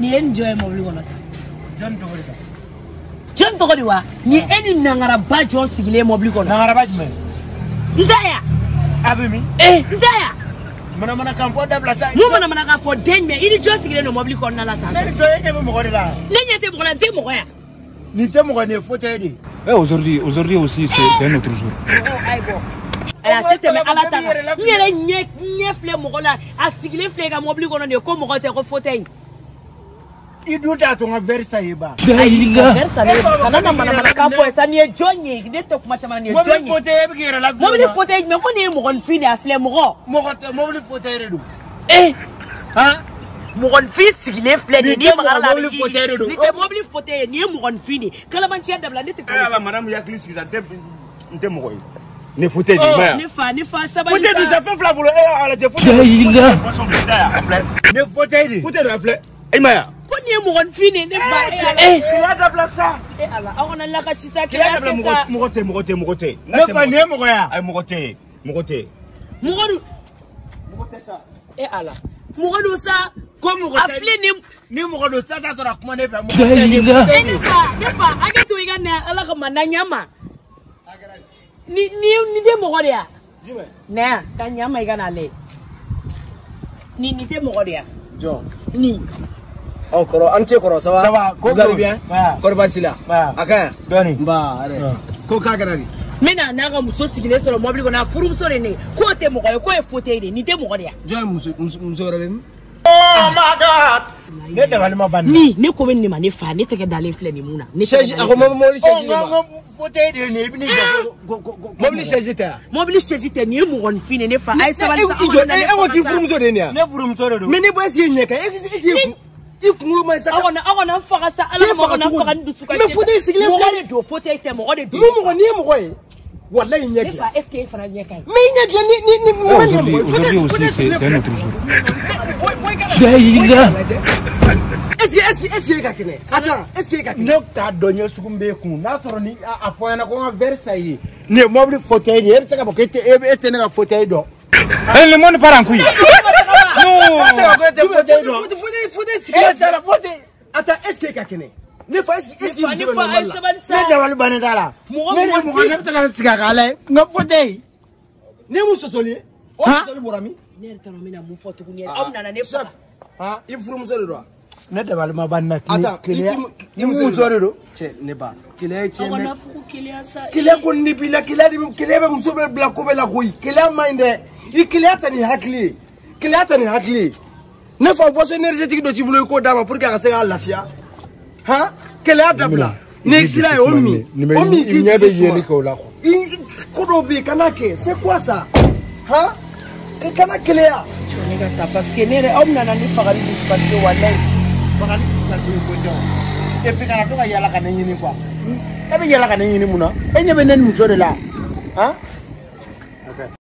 ni enjoy mobile kono John to gori John to gori wa ni eni nangara ba John sigile mobile kono nangara ba jme ndaya abimi ndaya mana kampo da blasa mu mana ka fo den me ini John sigile no mobile kono na la ta ni to yenge mo gori la lenya te mo te mo ya ni te mo ne fauteuil di aujourd'hui aussi c'est un autre jour. tete me ala ta nyere nye fle mo la asigile fle ga mobile kono ne ko mo ko te ko fauteuil iduta to nga Versailles ba Versailles kana na mana ka fo esa ni jonye ne te kuma chama ni jonye fauteuil bi gere la mobile fauteuil me ko ni mo gon fini afle mo ko mobile fauteuil redu ha mo gon fi sigile fle ni magara la mobile fauteuil redu ni te mobile fauteuil ni mo gon fini kala man ci dabla ni te ko ala madame yakli sikiza nte mo koy ne fauteuil di maya ni fa sabali fauteuil di ça fait flabulo ala je ne fauteuil di fauteuil afle ay maya ko ni mo gon fini ne ba kila dabla sa ala awona la ka chita kila dabla mo kote ne ba ne mo ko ya ay mo kote mo godu sa ala mo godu sa ko mo ko afle ni mo ko do sa ta tora kuma ne fa mo ne fa age to iga na ala ko mananyama ni de mo godu ya jime na ka nyama iga na le ni de mo godu ya jo ni Encore, entier koro, ça va? Vous allez bien? Korbasila. Aka? Doni. Ba, allez. Ko kagarari. Mena na ga muso sigile soro mobile ko na furum sore ne ko te mo ko e fauteuil ni te mo godu ya Joy muso rabem. Oh my god ne da wali ma ban ni ko ben ni ma ne fa ne te ke dalen fle ni muna ni Chaise ako mo li chaise. ngo fauteuil de ne bi ni Mo li chaise ta. mobile chaise te ni mo gon fini ne fa ay sabali sa E wo ki furum so de ni a. ne furum so do Mais ni bo esi nyeka, e ikungulu mai saka. Awona faka sa ala mo na faka ndusu ka. Mais fauteuil sigile mo gole do fauteuil te mo gole do. Mo ko ni mo ko e. Wallahi nyeki. Fa FK fara nyeka. Mais nyeki ni Aujourd'hui aussi c'est un autre jour. Est-ce que kakene? Attends, est-ce que kakene? ne ta donyo sukumbe ku na soro ni a foyana ko Versailles ne mobile fauteuil ni e tsaka ba ko ete ne ga fauteuil do Le monde part en couille. Non. Attends, est-ce que kakene? Ne fa est-ce que Ni fa ay sabali sa. ne da wali ban dala ne mo ko ne tsaka tsaka kala nga fauteuil Ne mu sosoli? O sosoli borami? Ne tano mina mu foto ku ne amna na ne fa. Ha, il furum so de droit. ne da wali ma ban na Attends, il mu so do che ne ba. Kile che me. Awona fuku kile asa. Kile ko ni bila kile be muso be bla ko be la koyi. Kile minde. I kile atani hakli. Kile atani hakli. Ne fa boso énergétique do ci bulo ko dama pour que ka se ga lafia. Ha? Kile adabla. Ne sila omi. Omi il n'y avait yeli ko la ko Kodobi kanake, c'est quoi ça? Hein? Kana kelea. Ne ga ta parce que ne amna na ni faka ni parce que wallahi bakal ka ko do e pe kana to ka yala kana nyini kwa e be yala kana nyini muna e nyebe nen mu so de la ha